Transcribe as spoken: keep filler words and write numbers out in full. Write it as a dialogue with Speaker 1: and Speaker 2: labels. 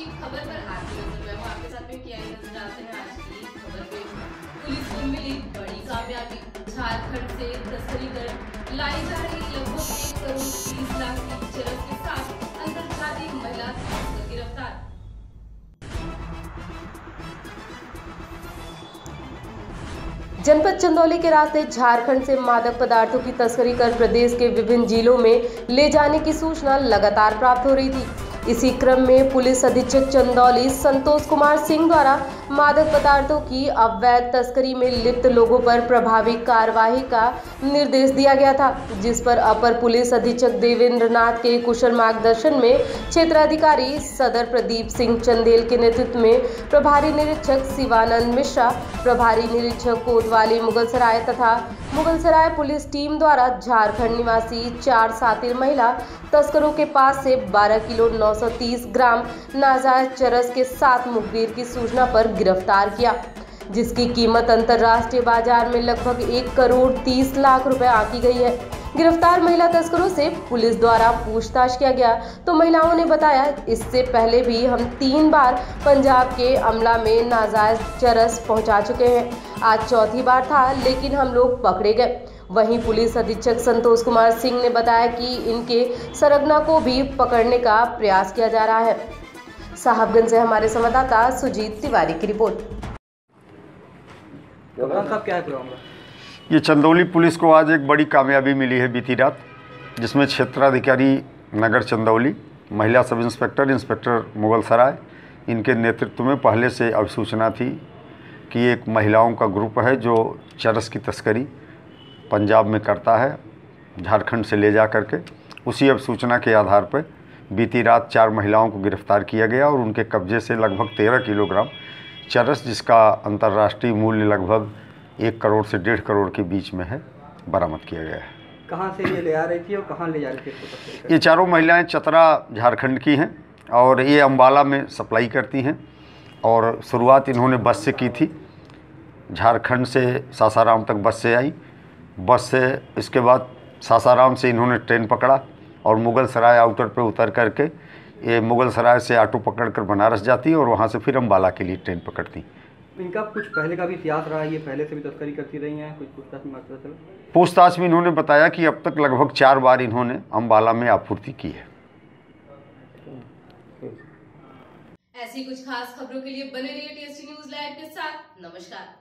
Speaker 1: की खबर पर आपकी नजर मैं हूं आपके साथ में किया नजर डालते हैं आज की खबर पे। पुलिस को मिली बड़ी कामयाबी, झारखंड से तस्करी कर लाई जा रही लगभग एक करोड़ तीस लाख की चरस के साथ अंतरजातीय महिला तस्कर गिरफ्तार।
Speaker 2: जनपद चंदौली के रास्ते झारखंड से मादक पदार्थों की तस्करी कर प्रदेश के विभिन्न जिलों में ले जाने की सूचना लगातार प्राप्त हो रही थी। इसी क्रम में पुलिस अधीक्षक चंदौली संतोष कुमार सिंह द्वारा मादक पदार्थों की अवैध तस्करी में लिप्त लोगों पर प्रभावी कार्यवाही का निर्देश दिया गया था, जिस पर अपर पुलिस अधीक्षक देवेंद्र नाथ के कुशल मार्गदर्शन में क्षेत्राधिकारी सदर प्रदीप सिंह चंदेल के नेतृत्व में प्रभारी निरीक्षक शिवानंद मिश्रा, प्रभारी निरीक्षक कोतवाली मुगलसराय तथा मुगलसराय पुलिस टीम द्वारा झारखंड निवासी चार सातिर महिला तस्करों के पास से बारह किलो नौ सौ तीस ग्राम नाजायज चरस के साथ मुखबिर की सूचना पर गिरफ्तार किया, जिसकी कीमत अंतर्राष्ट्रीय बाजार में लगभग एक करोड़ तीस लाख रुपए आंकी गई है। गिरफ्तार महिला तस्करों से पुलिस द्वारा पूछताछ किया गया तो महिलाओं ने बताया, इससे पहले भी हम तीन बार पंजाब के अमला में नाजायज चरस पहुंचा चुके हैं। आज चौथी बार था, लेकिन हम लोग पकड़े गए। वहीं पुलिस अधीक्षक संतोष कुमार सिंह ने बताया कि इनके सरगना को भी पकड़ने का प्रयास किया जा रहा है। साहबगंज से हमारे संवाददाता सुजीत तिवारी की रिपोर्ट।
Speaker 3: साहब क्या है
Speaker 4: ये चंदौली पुलिस को आज एक बड़ी कामयाबी मिली है बीती रात, जिसमें क्षेत्राधिकारी नगर चंदौली, महिला सब इंस्पेक्टर इंस्पेक्टर मुगलसराय, इनके नेतृत्व में पहले से अभिसूचना थी कि एक महिलाओं का ग्रुप है जो चरस की तस्करी पंजाब में करता है, झारखंड से ले जा करके। उसी अभिसूचना के आधार पर बीती रात चार महिलाओं को गिरफ्तार किया गया और उनके कब्जे से लगभग तेरह किलोग्राम चरस, जिसका अंतर्राष्ट्रीय मूल्य लगभग एक करोड़ से डेढ़ करोड़ के बीच में है, बरामद किया गया है।
Speaker 3: कहाँ से ये ले आ रही थी और कहाँ ले जा रही थी?
Speaker 4: ये चारों महिलाएं चतरा झारखंड की हैं और ये अम्बाला में सप्लाई करती हैं और शुरुआत इन्होंने बस से की थी। झारखंड से सासाराम तक बस से आई, बस से इसके बाद सासाराम से इन्होंने ट्रेन पकड़ा और मुगलसराय आउटर पे उतर करके ये मुगलसराय से ऑटो पकड़कर बनारस जाती और वहाँ से फिर अम्बाला के लिए ट्रेन पकड़ती।
Speaker 3: इनका कुछ पहले का भी इतिहास रहा है, ये पहले से भी तस्करी करती रही हैं, कुछ पूछताछ में पता चला?
Speaker 4: पूछताछ में इन्होंने बताया कि अब तक लगभग चार बार इन्होंने अम्बाला में आपूर्ति की है।
Speaker 1: ऐसी कुछ खास खबरों के लिए बने रहिए टीएसटी न्यूज़ लाइव के साथ। नमस्कार।